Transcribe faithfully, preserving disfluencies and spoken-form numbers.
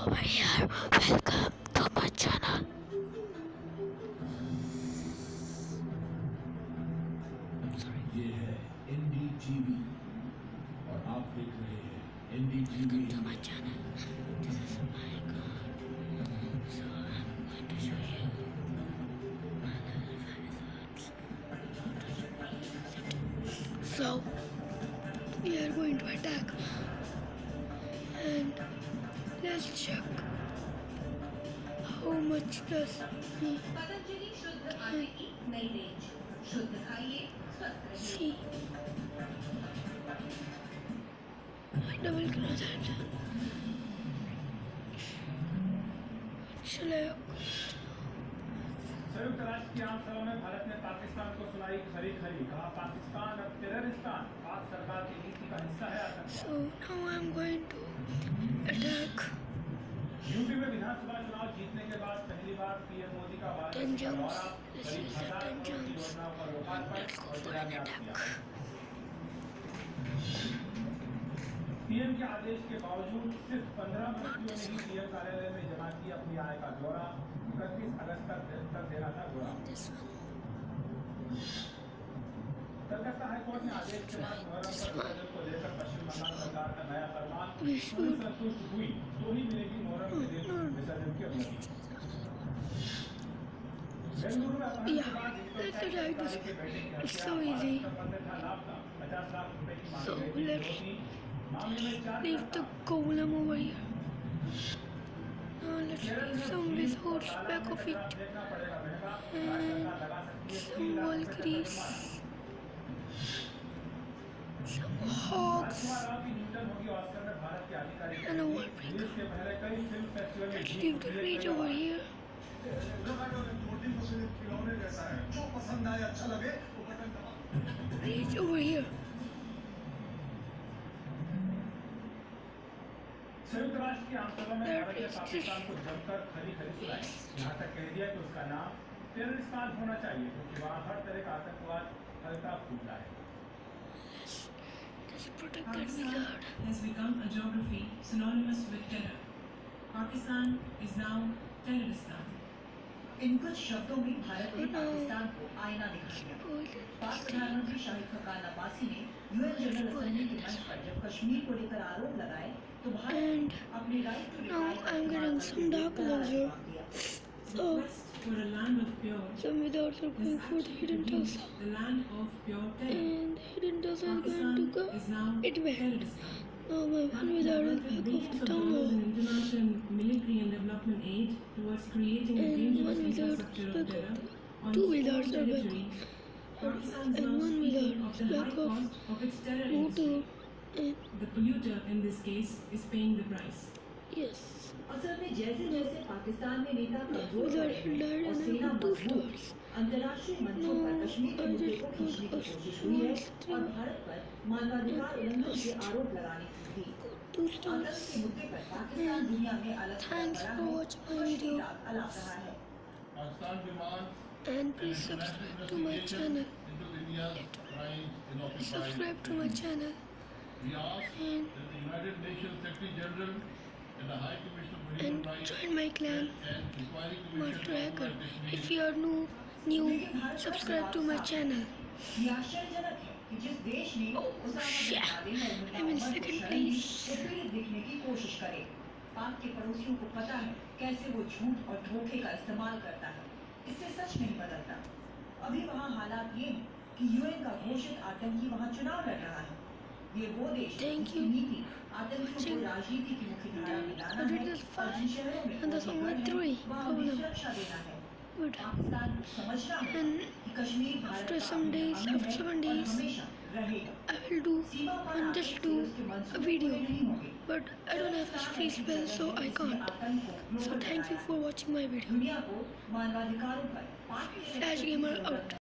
over here. Welcome to my channel. ये है N D T we और आप देख रहे हैं N D T V. Welcome to my channel. This is my god. So I'm going to show you my little. So we are going to attack, and let's check how much does he Patanjali शुद्ध आटे की नई range. शुद्ध खाइए, स्वस्थ रहिए। see. Double cross that. Shall I? संयुक्त राष्ट्र की आम सभा में भारत ने पाकिस्तान को सुनाई खरी खरी। कहा पाकिस्तान अब टेररिस्तान पाक सरकार की नीति का हिस्सा है। So now I'm going to attack. UP में विधानसभा चुनाव जीतने के बाद पहली बार पीएम मोदी का वाराणसी का दौरा, करीब हजार करोड़ की योजनाओं का लोकार्पण और शिलान्यास किया। पीएम के आदेश के बावजूद सिर्फ पंद्रह मंत्रियों ने ही पीएम कार्यालय में जमा की अपनी आय का ब्यौरा। इकतीस अगस्त तक तक देना था ब्यौरा। कलकत्ता हाईकोर्ट ने आदेश के बाद मुहर्रम पर विसर्जन को लेकर पश्चिम बंगाल सरकार का नया फरमान पूरी संतुष्ट हुई तो ही मिलेगी मुहर्रम के दिन विसर्जन की अनुमति। बेंगलुरु में अपहरण के बाद let's try this. It's so easy. पचास लाख रुपए की So मांग let's मामले में चार leave the golem over here. Now let's leave some resource back of it and some Valkyries, some hogs, and a wall breaker. Let's leave the rage over here. Rage over here. संयुक्त राष्ट्र की आमसभा में भारत ने पाकिस्तान को जमकर खरी खरी सुनाई। यहाँ तक कह दिया कि उसका नाम टेररिस्तान होना चाहिए क्योंकि वहाँ हर तरह का आतंकवाद फलता फूलता है। Just protect that village. Has become a geography synonymous with terror. Pakistan is now Terroristan. इन कुछ शब्दों में भारत ने पाकिस्तान को आईना दिखा दिया। पाक प्रधानमंत्री शाहिद खकान अब्बासी ने यूएन जनरल असेंबली के मंच पर जब कश्मीर को लेकर आरोप लगाए तो भारत अपने right to Now I'm getting some dark laser. So some wizards are going for the hidden tulsa, and the hidden tulsa is going to go it back. Now my one wizard is back of the town hall, and one wizard is back of the two wizards are back of, and one wizard is back of motor, and the polluter in this case is paying the price. yes. असल में जैसे जैसे पाकिस्तान में नेता कमजोर Wizard पड़े had died और and I सेना got two मजबूत, stars. अंतर्राष्ट्रीय मंचों पर कश्मीर के No, I मुद्दे just को खींचने की got कोशिश हुई है a और भारत पर मानवाधिकार उल्लंघन के आरोप लगाने की थी। two आतंक stars. के मुद्दे पर पाकिस्तान दुनिया में अलग Thanks बड़ा for है, watching my खुशी video. रात अलाप रहा है। Pakistan demands And please subscribe to my channel. into India's crimes in occupied Subscribe to my channel. We ask And that the United Nations Secretary General and the High Commissioner for Human and Rights join my clan, and Inquiry Master Commission Hacker. on Kashmir If you are new, new, subscribe to my channel. ये आश्चर्यजनक है कि जिस देश ने Oh, Osama bin yeah. Laden और I'm in Mulla second Umar को शरण दी, place. वो पीड़ित दिखने की कोशिश करे। पाक के पड़ोसियों को पता है कैसे वो झूठ और धोखे का इस्तेमाल करता है। इससे सच नहीं बदलता। अभी वहाँ हालात ये हैं कि यूएन का घोषित आतंकी वहाँ चुनाव लड़ रहा है। ये वो देश है Thank जिसकी you. नीति आतंकियों को राजनीति की मुख्यधारा में लाना I did है this और जिन fast. शहरों में And that's वो only निगल three. है, वहाँ उन्हें Problem. सुरक्षा देना है। Good. पाकिस्तान को समझना है And कि कश्मीर भारत after का some अभिन्न days, अंग after है seven और days, हमेशा रहेगा। I will do Seema par and आने just से do उसके a मंसूबे video. पूरे नहीं होंगे। But I don't have a free spell, so I can't. So thank you for watching my video. दुनिया को मानवाधिकारों पर पाक के Flash Gamer out.